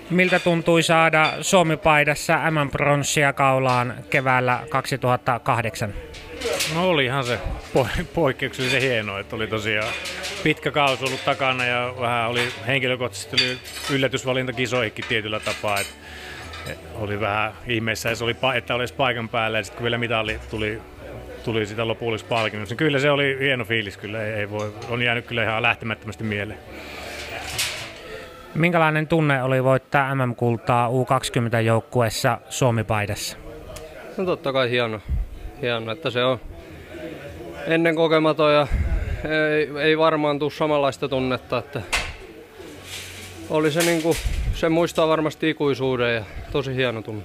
Miltä tuntui saada Suomi-paidassa MM-pronssia kaulaan keväällä 2008? No olihan se poikkeuksellisen hienoa, että oli tosiaan pitkä kausi ollut takana ja vähän oli henkilökohtaisesti yllätysvalinta kisoihinkin tietyllä tapaa. Että oli vähän ihmeessä, että olisi paikan päällä ja sitten kun vielä mitali tuli sitä lopullisesta palkinnosta, niin kyllä se oli hieno fiilis, kyllä on jäänyt kyllä ihan lähtemättömästi mieleen. Minkälainen tunne oli voittaa MM-kultaa U20-joukkueessa Suomi-paidassa? No totta kai hieno, että se on ennen kokematon ja ei varmaan tule samanlaista tunnetta. Että oli se se muistaa varmasti ikuisuuden ja tosi hieno tunne.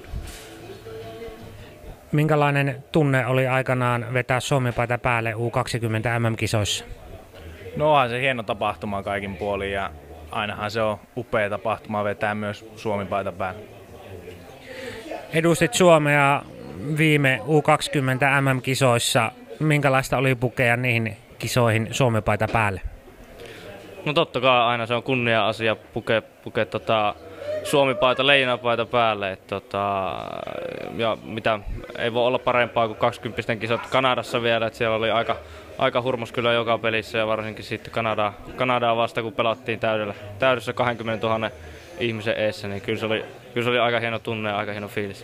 Minkälainen tunne oli aikanaan vetää Suomi-paita päälle U20 MM-kisoissa? No onhan se hieno tapahtuma kaikin puolin ja ainahan se on upea tapahtuma vetää myös Suomi-paita päälle. Edustit Suomea viime U20 MM-kisoissa. Minkälaista oli pukea niihin kisoihin Suomi-paita päälle? No totta kai aina se on kunnia-asia pukea Suomi-paita, leijonapaita päälle. Ja mitä ei voi olla parempaa kuin 20 kisat Kanadassa vielä, että siellä oli aika hurmos kyllä joka pelissä ja varsinkin sitten Kanadaa vasta kun pelattiin täydessä 20 000 ihmisen eessä, niin kyllä se oli aika hieno tunne ja aika hieno fiilis.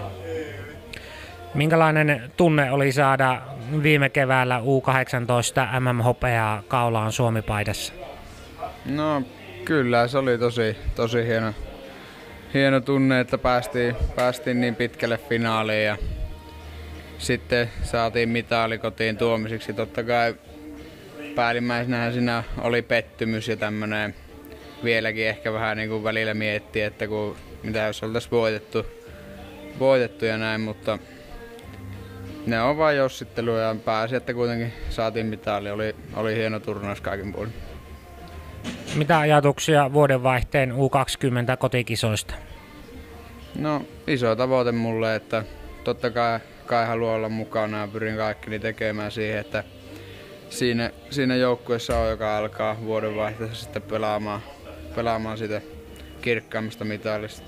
Minkälainen tunne oli saada viime keväällä U18 MM-hopeaa kaulaan Suomi-paidassa? No kyllä se oli tosi hieno tunne, että päästiin niin pitkälle finaaliin ja sitten saatiin mitali kotiin tuomisiksi. Totta kai päällimmäisenähän siinä oli pettymys ja tämmönen vieläkin ehkä vähän niin kuin välillä miettii, että mitä jos oltaisiin voitettu ja näin, mutta ne on vain jossittelua ja pääsi, että kuitenkin saatiin mitali. Oli hieno turnaus kaikin puolin. Mitä ajatuksia vuodenvaihteen U20 kotikisoista? No iso tavoite mulle, että totta kai haluan olla mukana ja pyrin kaikkeni tekemään siihen, että siinä joukkueessa on, joka alkaa vuodenvaihteessa sitten pelaamaan sitä kirkkaimmasta mitalista.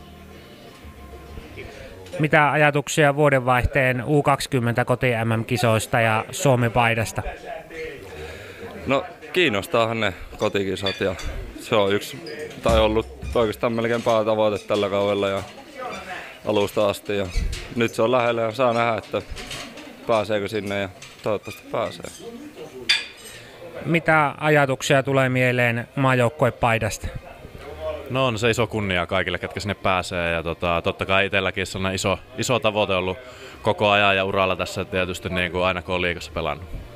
Mitä ajatuksia vuodenvaihteen U20 koti-MM-kisoista ja Suomi-paidasta? No kiinnostaahan ne kotikisat ja se on ollut oikeastaan melkein päätavoite tällä kaudella ja alusta asti ja nyt se on lähellä ja saa nähdä, että pääseekö sinne ja toivottavasti pääsee. Mitä ajatuksia tulee mieleen maajoukkuepaidasta? No on se iso kunnia kaikille, ketkä sinne pääsee ja totta kai itselläkin sellainen iso tavoite ollut koko ajan ja uralla tässä tietysti niin kuin aina kun on liigassa pelannut.